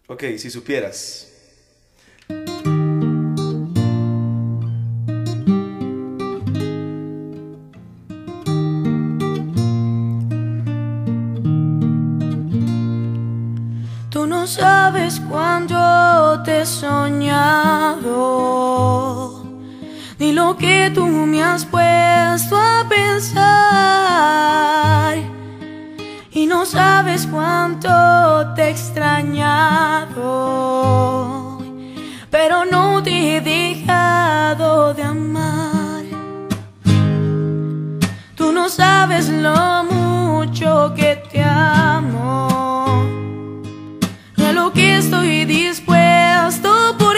Ok, si supieras. Tú no sabes cuánto te he soñado, ni lo que tú me has puesto a pensar. Y no sabes cuánto te he extrañado, pero no te he dejado de amar. Tú no sabes lo mucho que te amo, ni a lo que estoy dispuesto por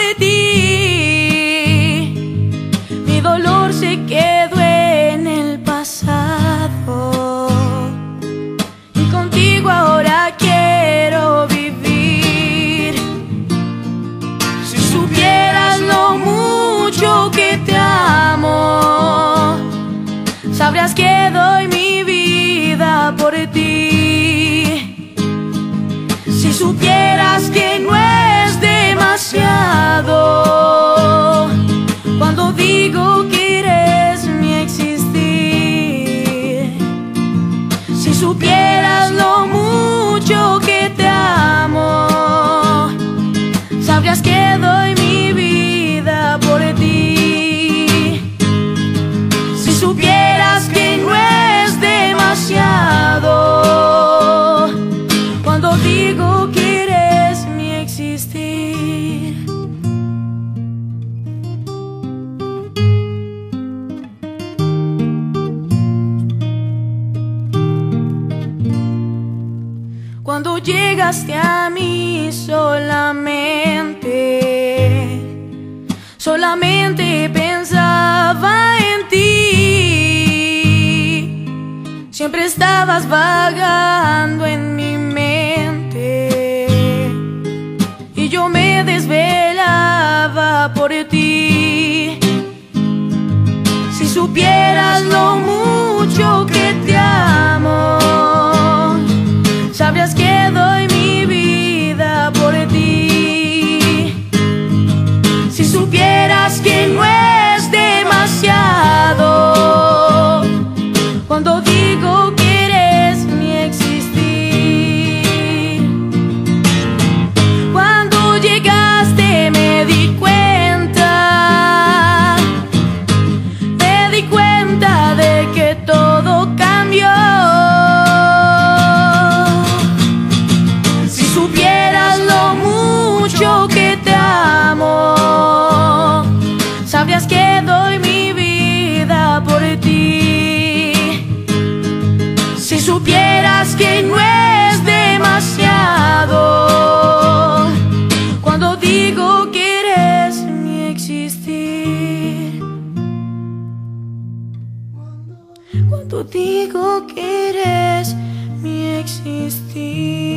ti. Mi dolor se quedó en el pasado, contigo ahora quiero vivir. Si supieras lo mucho que te amo, sabrás que doy mi vida por ti. Si supieras que no es demasiado cuando digo que eres mi existir. Si supieras lo mucho que te amo, sabrías que doy mi vida por ti. Si supieras que no es demasiado cuando digo que eres mi existir. Cuando llegaste a mí solamente pensaba en ti. Siempre estabas vagando en mi mente y yo me desvelaba por ti. Si supieras lo mucho que te amo, sabrías que doy mi vida por ti. Si supieras que no es demasiado cuando digo que eres mi existir. Cuando llegaste me di cuenta de que todo cambió. Que te amo, sabrías que doy mi vida por ti. Si supieras que no es demasiado cuando digo que eres mi existir. Cuando digo que eres mi existir.